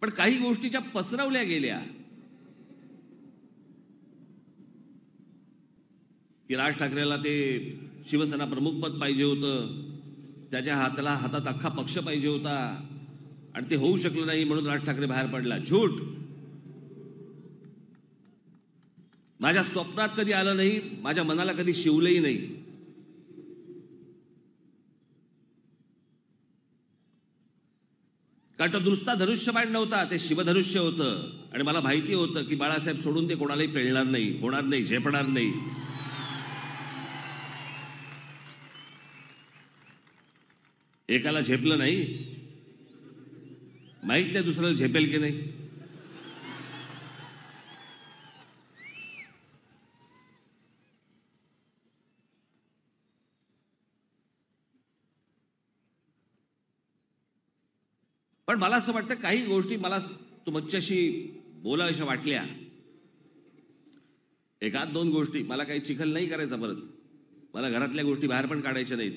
पण काही गोष्टीच्या पसरवल्या गेल्या की राज ठाकरेला ते शिवसेना प्रमुखपद पाहिजे होतं, त्याच्या हातात अख्खा पक्ष पाहिजे होता आणि ते होऊ शकलं नाही म्हणून राज ठाकरे बाहेर पडला. झूट. माझ्या स्वप्नात कधी आलं नाही, माझ्या मनाला कधी शिवलंही नाही. कारण तो नुसता धनुष्यबाण नव्हता, ते शिवधनुष्य होतं. आणि मला माहिती होतं की बाळासाहेब सोडून ते कोणालाही पेलणार नाही, होणार नाही, झेपणार नाही. एकाला झेपलं नाही, माहित नाही दुसऱ्याला झेपेल की नाही. पण मला असं वाटतं काही गोष्टी मला तुमच्याशी बोलाव्याशा वाटल्या. एकात दोन गोष्टी मला काही चिखल नाही करायचा परत. मला घरातल्या गोष्टी बाहेर पण काढायच्या नाहीत.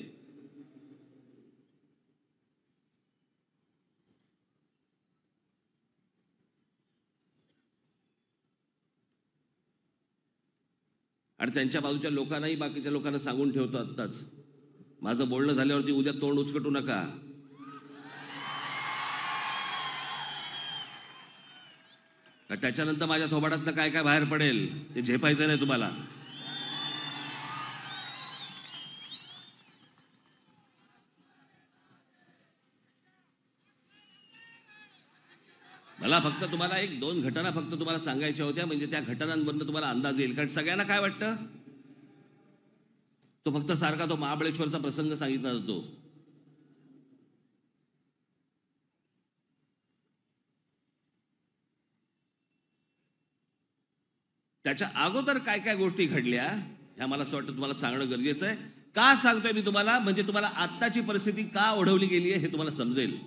आणि त्यांच्या बाजूच्या लोकांनाही बाकीच्या लोकांना सांगून ठेवतो आत्ताच, माझं बोलणं झाल्यावरती उद्या तोंड उचकटू नका. त्याच्यानंतर माझ्या थोबाडातनं काय काय बाहेर पडेल ते झेपायचं नाही तुम्हाला. मला फक्त तुम्हाला एक दोन घटना फक्त तुम्हाला सांगायच्या होत्या, म्हणजे त्या घटनांवरून तुम्हाला अंदाज येईल. कारण सगळ्यांना काय वाटतं, तो फक्त सारखा तो महाबळेश्वरचा प्रसंग सांगितला जातो. त्याच्या अगोदर काय काय गोष्टी घडल्या ह्या मला असं वाटतं तुम्हाला सांगणं गरजेचं आहे. का सांगतोय मी तुम्हाला, म्हणजे तुम्हाला आत्ताची परिस्थिती का ओढवली गेली आहे हे तुम्हाला समजेल.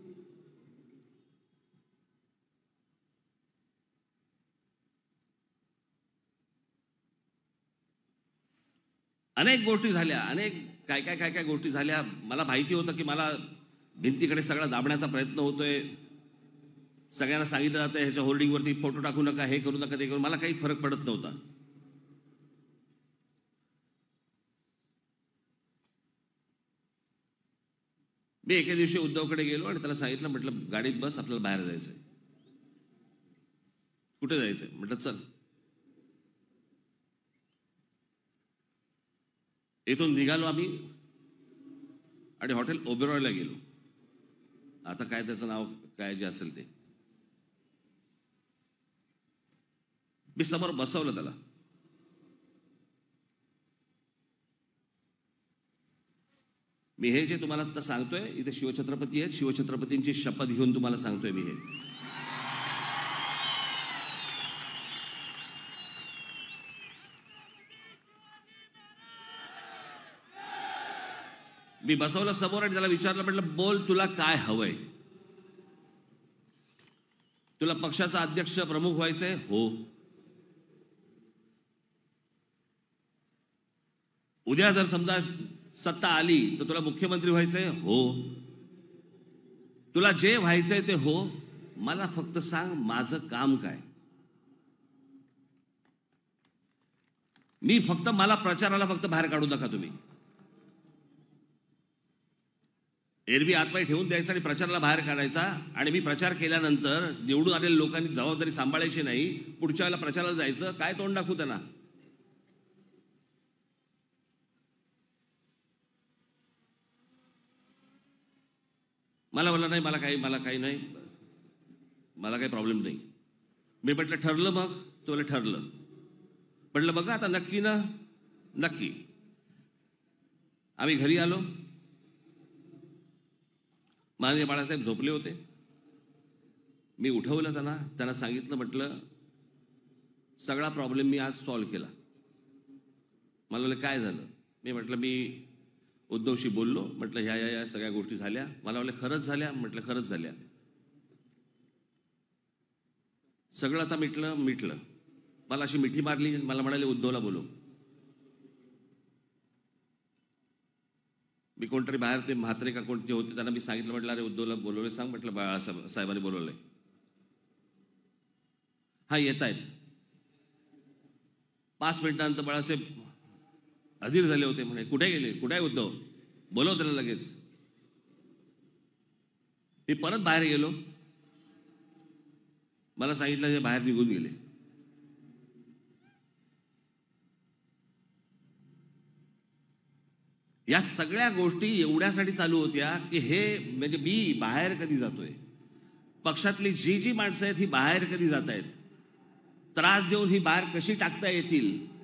अनेक गोष्टी झाल्या, काय काय गोष्टी झाल्या. मला माहिती होतं की मला भिंतीकडे सगळा दाबण्याचा प्रयत्न होतोय. सगळ्यांना सांगितलं जातं ह्याच्या होर्डिंगवरती फोटो टाकू नका, हे करू नका, ते करू. मला काही फरक पडत नव्हता. मी एके दिवशी उद्धवकडे गेलो आणि त्याला सांगितलं, म्हटलं गाडीत बस, आपल्याला बाहेर जायचंय. कुठे जायचंय म्हटलं, चल. इथून निघालो आम्ही आणि हॉटेल ओबेरॉयला गेलो. आता काय त्याचं नाव काय जे असेल ते. मी समोर बसवलं त्याला. मी हे जे तुम्हाला आता सांगतोय, इथे शिवछत्रपती आहेत, शिवछत्रपतींची शपथ घेऊन तुम्हाला सांगतोय मी हे. मी बसवलं समोर आणि त्याला विचारलं, म्हटलं बोल, तुला काय हवंय? तुला पक्षाचा अध्यक्ष प्रमुख व्हायचंय? हो. उद्या जर समजा सत्ता आली तर तुला मुख्यमंत्री व्हायचंय? हो. तुला जे व्हायचंय ते हो. मला फक्त सांग माझं काम काय. मला प्रचाराला फक्त बाहेर काढू नका तुम्ही. एरवी आतमध्ये ठेवून द्यायचा आणि प्रचाराला बाहेर काढायचा. आणि मी प्रचार केल्यानंतर निवडून आलेल्या लोकांनी जबाबदारी सांभाळायची नाही. पुढच्या वेळेला प्रचाराला जायचं, काय तोंड दाखवू त्यांना. मला बोलला नाही, मला काही नाही, मला काही प्रॉब्लेम नाही. मी म्हटलं ठरलं मग? तो बोलला ठरलं. म्हटलं बघा आता नक्की ना? नक्की. आम्ही घरी आलो. माननीय बाळासाहेब झोपले होते. मी उठवलं त्यांना सांगितलं, म्हटलं सगळा प्रॉब्लेम मी आज सॉल्व्ह केला. मला बोलले काय झालं? मी म्हटलं मी उद्धवशी बोललो, म्हटलं ह्या सगळ्या गोष्टी झाल्या. मला बोलले खरंच झाल्या? म्हटलं खरंच झाल्या. सगळं आता मिटलं. मला अशी मिठी मारली. मला म्हणाले उद्धवला बोलव. मी कोणतरी बाहेर ते म्हात्रे का कोणते होते त्यांना मी सांगितलं, म्हटलं अरे उद्धवला बोलवले सांग. म्हटलं बाळासाहेबांनी बोलवलंय. हा येत आहेत. 5 मिनिटांनंतर बाळासाहेब अधीर झाले होते. म्हणे कुठे गेले, कुठे आहे उद्धव, बोलव त्याला लगेच. मी परत बाहेर गेलो. मला सांगितलं ते बाहेर निघून गेले. या सगळ्या गोष्टी एवढ्यासाठी चालू होत्या की हे म्हणजे मी बाहेर कधी जातोय, पक्षातली जी जी माणसं आहेत ही बाहेर कधी जात आहेत, त्रास देऊन ही बाहेर कशी टाकता येतील